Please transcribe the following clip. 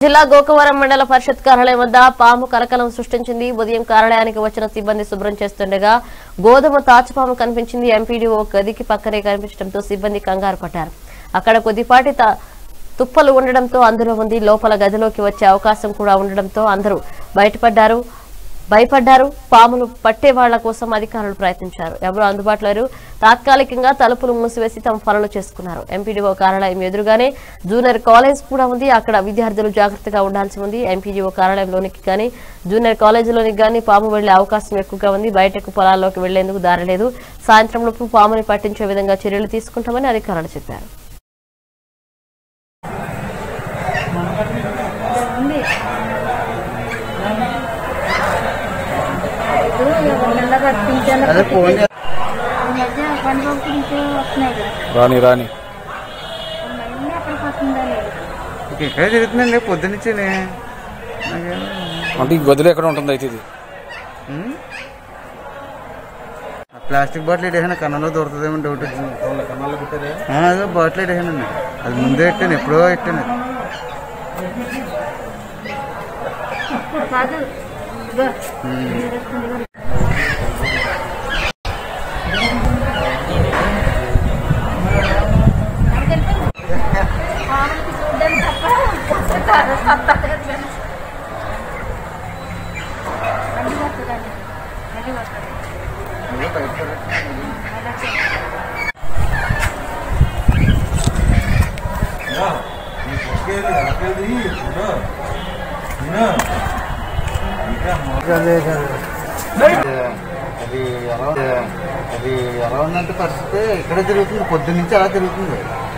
జిల్లా గోకవరం మండల పరిషత్ కార్యాలయం వద్ద పాము కలకలం సృష్టించింది. ఉదయం కార్యాలయానికి వచ్చిన సిబ్బంది శుభ్రం చేస్తుండగా గోధుమ తాచుపాము కనిపించింది. ఎంపీడీఓ గదికి పక్కనే కనిపించడంతో సిబ్బంది కంగారు పడ్డారు. అక్కడ కొద్దిపాటి తుప్పలు ఉండడంతో అందులో ఉంది. లోపల గదిలోకి వచ్చే అవకాశం కూడా ఉండడంతో అందరూ భయపడ్డారు. పాములు పట్టే వాళ్ల కోసం అధికారులు ప్రయత్నించారు. ఎవరూ అందుబాటులో లేరు. తాత్కాలికంగా తలుపులు మూసివేసి తమ పనులు చేసుకున్నారు. ఎంపీడీఓ కార్యాలయం ఎదురుగానే జూనియర్ కాలేజ్ కూడా ఉంది. అక్కడ విద్యార్థులు జాగ్రత్తగా ఉండాల్సి ఉంది. ఎంపీడీఓ కార్యాలయంలోనికి కానీ జూనియర్ కాలేజీలోనికి కానీ పాము వెళ్లే అవకాశం ఎక్కువగా ఉంది. బయటకు పొలాల్లోకి వెళ్లేందుకు దారి లేదు. సాయంత్రంలోపు పాముని పట్టించే విధంగా చర్యలు తీసుకుంటామని అధికారులు చెప్పారు. రాని రాని ఎక్కడ తిరుగుతుందండి పొద్దున్నే అంటే ఈ గదిలో ఎక్కడ ఉంటుంది అయితే ఇది ప్లాస్టిక్ బాటిల్ ఎట్టేసాను కన్నంలో దొరుకుతుందేమో డౌట్ వచ్చింది. అదే బాటిల్ ఎట్టేసానండి, అది ముందే పెట్టాను, ఎప్పుడో పెట్టాను. అది ఎలా ఉందంటే పరిస్థితి ఇక్కడే తిరుగుతుంది, పొద్దున్నుంచి అలా తిరుగుతుంది.